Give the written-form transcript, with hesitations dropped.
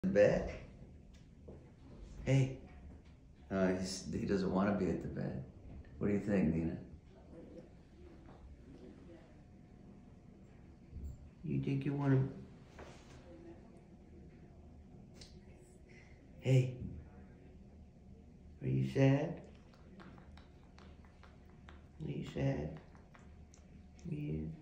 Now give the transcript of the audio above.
The bed? Hey. He doesn't want to be at the bed. What do you think, Nina? You think you want to... Hey. Are you sad? Are you sad? Yeah.